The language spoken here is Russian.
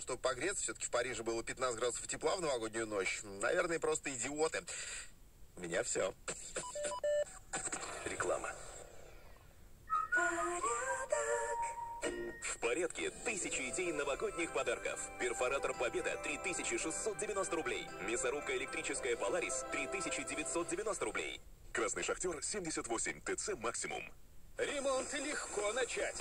чтобы погреться. Все-таки в Париже было 15 градусов тепла в новогоднюю ночь. Наверное, просто идиоты. У меня все. Реклама. В порядке 1000 идей новогодних подарков. Перфоратор Победа 3690 рублей. Мясорубка электрическая Polaris 3990 рублей. Красный шахтер 78 ТЦ Максимум. Ремонт легко начать.